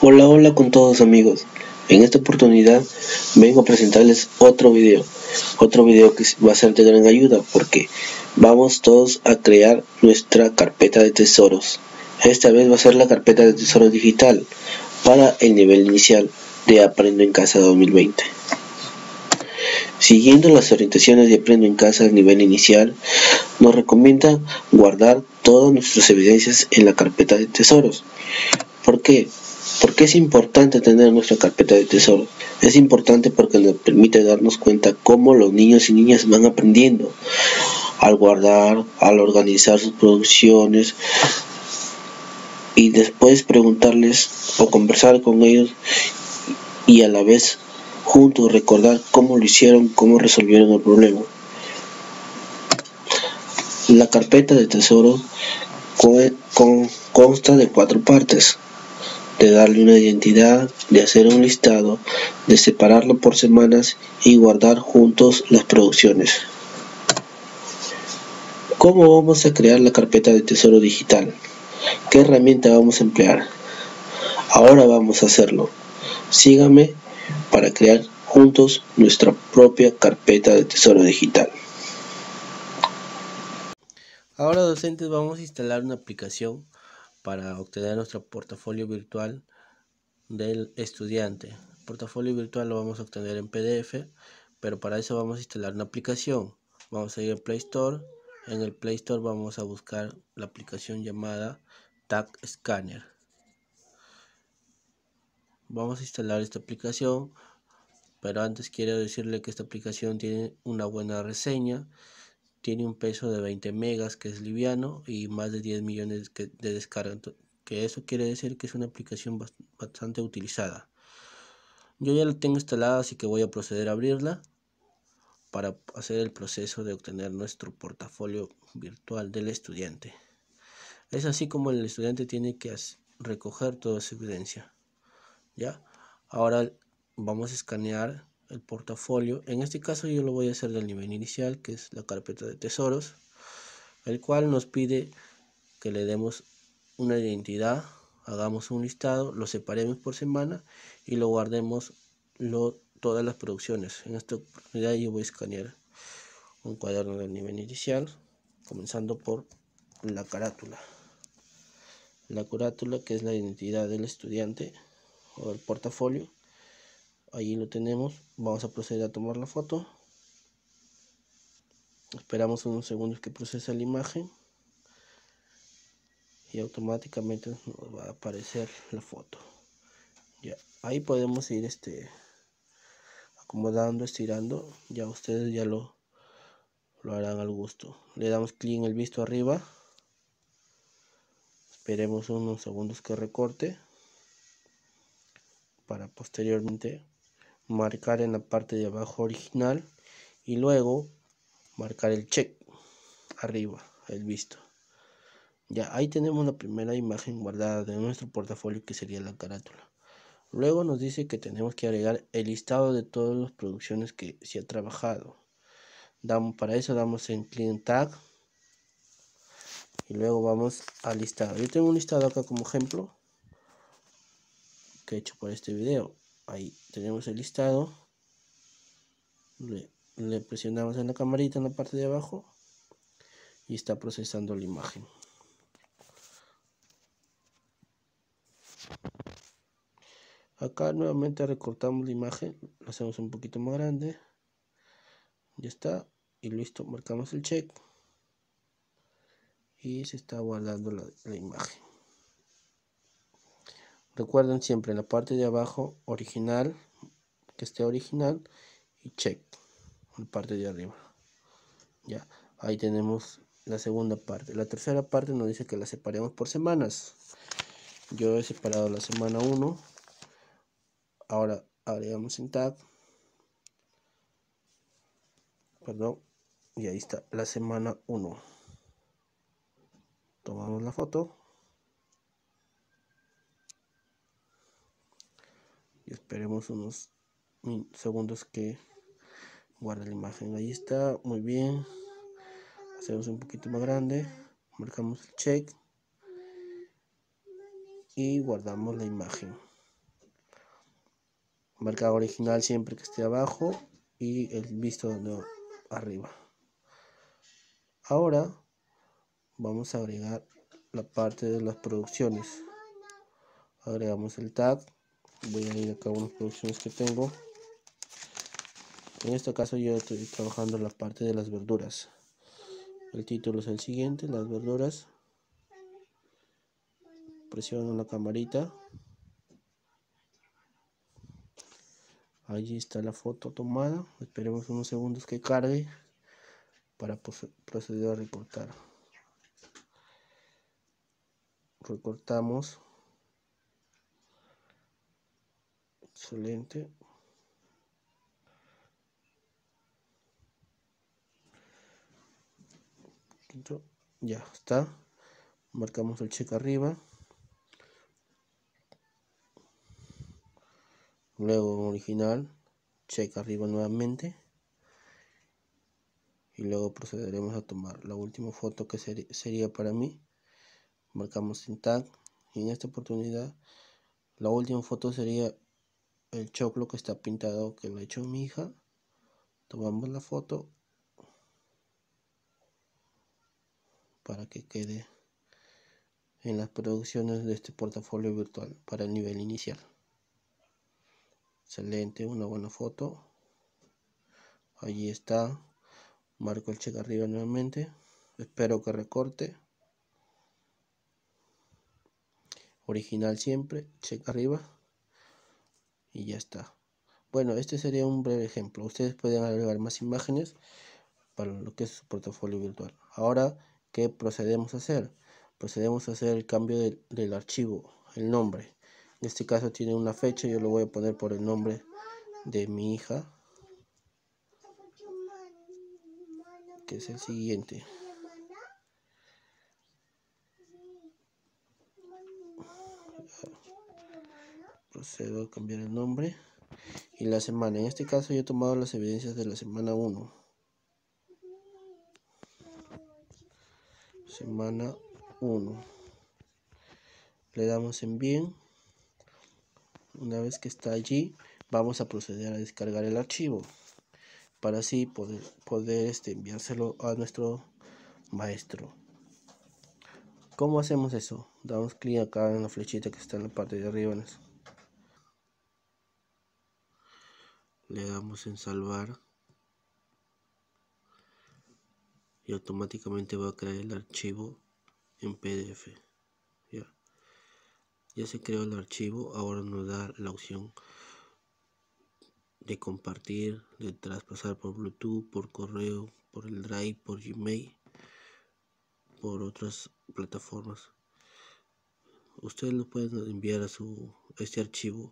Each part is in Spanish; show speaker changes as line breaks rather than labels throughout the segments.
Hola con todos amigos. En esta oportunidad vengo a presentarles otro video que va a ser de gran ayuda porque vamos todos a crear nuestra carpeta de tesoros. Esta vez va a ser la carpeta de tesoros digital para el nivel inicial de Aprendo en Casa 2020. Siguiendo las orientaciones de Aprendo en Casa al nivel inicial, nos recomienda guardar todas nuestras evidencias en la carpeta de tesoros. ¿Por qué? ¿Por qué es importante tener nuestra carpeta de tesoros? Es importante porque nos permite darnos cuenta cómo los niños y niñas van aprendiendo al guardar, al organizar sus producciones y después preguntarles o conversar con ellos y a la vez juntos recordar cómo lo hicieron, cómo resolvieron el problema. La carpeta de tesoros consta de 4 partes: de darle una identidad, de hacer un listado, de separarlo por semanas y guardar juntos las producciones. ¿Cómo vamos a crear la carpeta de tesoro digital? ¿Qué herramienta vamos a emplear? Ahora vamos a hacerlo. Síganme para crear juntos nuestra propia carpeta de tesoro digital.
Ahora, docentes, vamos a instalar una aplicación para obtener nuestro portafolio virtual del estudiante. El portafolio virtual lo vamos a obtener en PDF, pero para eso vamos a instalar una aplicación. Vamos a ir al Play Store. En el Play Store vamos a buscar la aplicación llamada Tag Scanner. Vamos a instalar esta aplicación, pero antes quiero decirle que esta aplicación tiene una buena reseña. Tiene un peso de 20 megas, que es liviano, y más de 10 millones de descarga, que eso quiere decir que es una aplicación bastante utilizada. Yo ya la tengo instalada, así que voy a proceder a abrirla para hacer el proceso de obtener nuestro portafolio virtual del estudiante. Es así como el estudiante tiene que recoger toda su evidencia. ¿Ya? Ahora vamos a escanear el portafolio. En este caso yo lo voy a hacer del nivel inicial, que es la carpeta de tesoros, el cual nos pide que le demos una identidad, hagamos un listado, lo separemos por semana y lo guardemos todas las producciones. En esta oportunidad yo voy a escanear un cuaderno del nivel inicial, comenzando por la carátula. La carátula, que es la identidad del estudiante o el portafolio. Allí lo tenemos. Vamos a proceder a tomar la foto. Esperamos unos segundos que procese la imagen y automáticamente nos va a aparecer la foto. Ya, ahí podemos ir acomodando, estirando. Ya ustedes ya lo harán al gusto. Le damos clic en el visto arriba. Esperemos unos segundos que recorte para posteriormente marcar en la parte de abajo original y luego marcar el check arriba, el visto. Ya, ahí tenemos la primera imagen guardada de nuestro portafolio, que sería la carátula. Luego nos dice que tenemos que agregar el listado de todas las producciones que se ha trabajado. Para eso damos en clic en tag y luego vamos al listado. Yo tengo un listado acá como ejemplo que he hecho por este video. Ahí tenemos el listado. Le presionamos en la camarita en la parte de abajo y está procesando la imagen. Acá nuevamente recortamos la imagen, la hacemos un poquito más grande. Ya está, y listo, marcamos el check y se está guardando la imagen. Recuerden siempre en la parte de abajo original, que esté original, y check en la parte de arriba. Ya, ahí tenemos la segunda parte. La tercera parte nos dice que la separemos por semanas. Yo he separado la semana 1. Ahora agregamos en tag, perdón, y ahí está la semana 1. Tomamos la foto y esperemos unos segundos que guarde la imagen. Ahí está, muy bien. Hacemos un poquito más grande, marcamos el check y guardamos la imagen. Marca original siempre que esté abajo y el visto de arriba. Ahora vamos a agregar la parte de las producciones. Agregamos el tag. Voy a ir acá a unas producciones que tengo. En este caso yo estoy trabajando la parte de las verduras. El título es el siguiente, las verduras. Presiono la camarita. Allí está la foto tomada. Esperemos unos segundos que cargue para proceder a recortar. Recortamos. Excelente. Ya está. Marcamos el check arriba. Luego original, check arriba nuevamente. Y luego procederemos a tomar la última foto que sería para mí. Marcamos en tag. Y en esta oportunidad la última foto sería el choclo que está pintado, que lo ha hecho mi hija. Tomamos la foto para que quede en las producciones de este portafolio virtual para el nivel inicial. Excelente, una buena foto. Allí está. Marco el check arriba nuevamente. Espero que recorte. Original siempre, check arriba. Y ya está. Bueno, este sería un breve ejemplo. Ustedes pueden agregar más imágenes para lo que es su portafolio virtual. Ahora, ¿qué procedemos a hacer? Procedemos a hacer el cambio del archivo, el nombre. En este caso tiene una fecha, yo lo voy a poner por el nombre de mi hija, que es el siguiente. Procedo a cambiar el nombre y la semana. En este caso yo he tomado las evidencias de la semana 1. Semana 1. Le damos en bien. Una vez que está allí, vamos a proceder a descargar el archivo para así poder enviárselo a nuestro maestro. ¿Cómo hacemos eso? Damos clic acá en la flechita que está en la parte de arriba. Le damos en salvar y automáticamente va a crear el archivo en PDF. Ya se creó el archivo. Ahora nos da la opción de compartir, de traspasar por Bluetooth, por correo, por el Drive, por Gmail, por otras plataformas. Ustedes lo pueden enviar a este archivo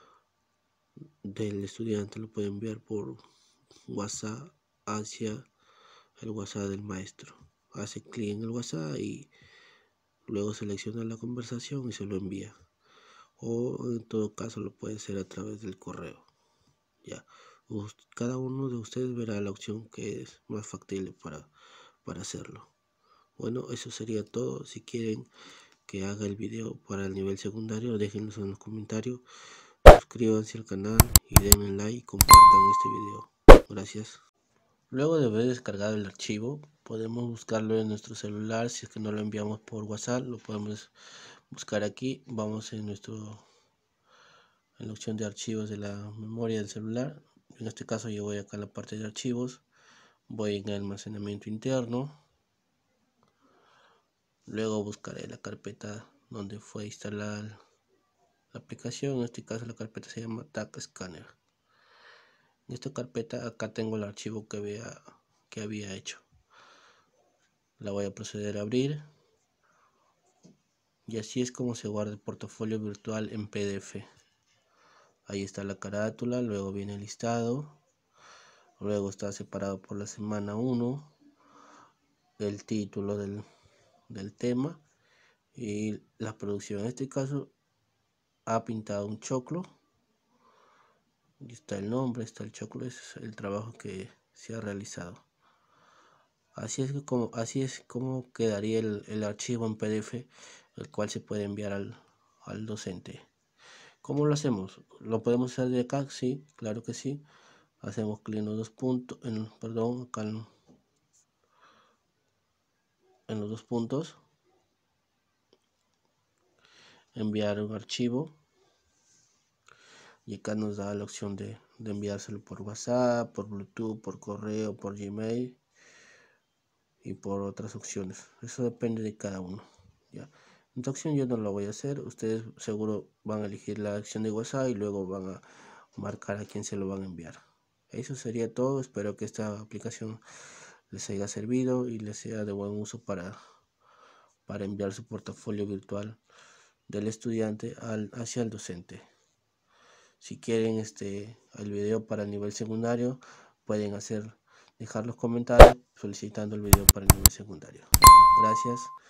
del estudiante, lo pueden enviar por WhatsApp hacia el WhatsApp del maestro. Hace clic en el WhatsApp y luego selecciona la conversación y se lo envía. O en todo caso lo puede hacer a través del correo. Ya, cada uno de ustedes verá la opción que es más factible para hacerlo. Bueno, eso sería todo. Si quieren que haga el video para el nivel secundario, déjenlos en los comentarios. Suscríbanse al canal y denle like y compartan este video. Gracias. Luego de haber descargado el archivo, podemos buscarlo en nuestro celular. Si es que no lo enviamos por WhatsApp, lo podemos buscar aquí. Vamos en la opción de archivos de la memoria del celular. En este caso yo voy acá a la parte de archivos, voy en almacenamiento interno, luego buscaré la carpeta donde fue instalada la aplicación. En este caso la carpeta se llama Tag Scanner. En esta carpeta acá tengo el archivo que había hecho. La voy a proceder a abrir y así es como se guarda el portafolio virtual en PDF. Ahí está la carátula, luego viene el listado, luego está separado por la semana 1, el título del tema y la producción. En este caso ha pintado un choclo y está el nombre, está el choclo, ese es el trabajo que se ha realizado. Así es como quedaría el archivo en PDF, el cual se puede enviar al docente. ¿Cómo lo hacemos? ¿Lo podemos hacer de acá? Sí, claro que sí. Hacemos clic en los dos puntos, acá en los dos puntos, enviar un archivo, y acá nos da la opción de enviárselo por WhatsApp, por Bluetooth, por correo, por Gmail y por otras opciones. Eso depende de cada uno. ¿Ya? En esta opción yo no lo voy a hacer. Ustedes seguro van a elegir la opción de WhatsApp y luego van a marcar a quién se lo van a enviar. Eso sería todo. Espero que esta aplicación les haya servido y les sea de buen uso para enviar su portafolio virtual del estudiante hacia el docente. Si quieren el video para el nivel secundario, pueden dejar los comentarios solicitando el video para el nivel secundario. Gracias.